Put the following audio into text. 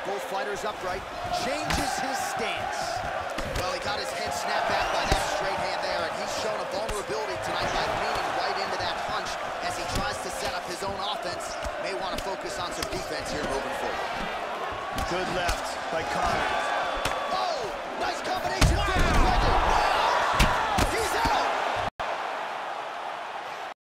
got both fighters upright, changes his stance. Well, he got his head snapped back by that straight hand there, and he's shown a vulnerability tonight by leaning right into that punch as he tries to set up his own offense. May want to focus on some defense here moving forward. Good left by Conor.